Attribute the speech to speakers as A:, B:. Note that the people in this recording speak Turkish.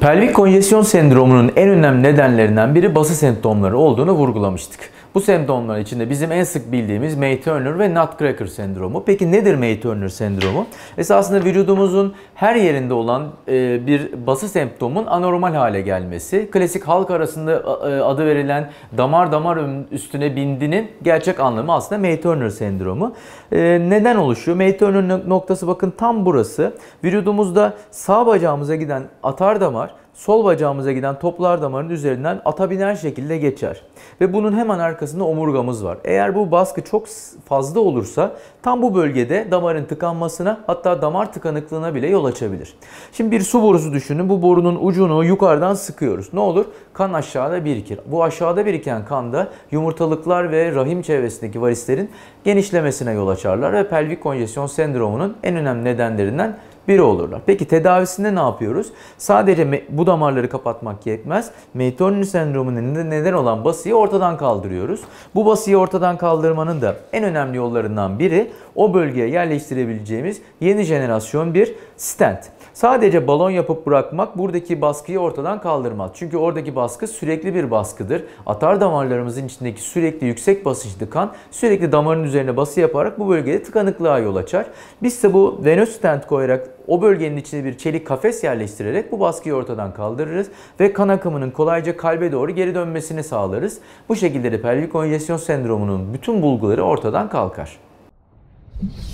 A: Pelvik konjesyon sendromunun en önemli nedenlerinden biri bası semptomları olduğunu vurgulamıştık. Bu semptomlar içinde bizim en sık bildiğimiz May-Turner ve Nutcracker sendromu. Peki nedir May-Turner sendromu? Esasında vücudumuzun her yerinde olan bir bası semptomun anormal hale gelmesi. Klasik halk arasında adı verilen damar üstüne bindinin gerçek anlamı aslında May-Turner sendromu. Neden oluşuyor? May-Turner noktası bakın tam burası. Vücudumuzda sağ bacağımıza giden atar damar, sol bacağımıza giden toplar damarın üzerinden ata biner şekilde geçer. Ve bunun hemen arkasında omurgamız var. Eğer bu baskı çok fazla olursa tam bu bölgede damarın tıkanmasına, hatta damar tıkanıklığına bile yol açabilir. Şimdi bir su borusu düşünün. Bu borunun ucunu yukarıdan sıkıyoruz. Ne olur? Kan aşağıda birikir. Bu aşağıda biriken kan da yumurtalıklar ve rahim çevresindeki varislerin genişlemesine yol açarlar ve pelvik konjesyon sendromunun en önemli nedenlerinden biri olurlar. Peki tedavisinde ne yapıyoruz? Sadece bu damarları kapatmak yetmez. May-Turner sendromunun neden olan basıyı ortadan kaldırıyoruz. Bu basıyı ortadan kaldırmanın da en önemli yollarından biri o bölgeye yerleştirebileceğimiz yeni jenerasyon bir stent. Sadece balon yapıp bırakmak buradaki baskıyı ortadan kaldırmaz. Çünkü oradaki baskı sürekli bir baskıdır. Atar damarlarımızın içindeki sürekli yüksek basınçlı kan sürekli damarın üzerine bası yaparak bu bölgede tıkanıklığa yol açar. Biz ise bu venöz stent koyarak o bölgenin içine bir çelik kafes yerleştirerek bu baskıyı ortadan kaldırırız ve kan akımının kolayca kalbe doğru geri dönmesini sağlarız. Bu şekilde de pelvik konjesyon sendromunun bütün bulguları ortadan kalkar.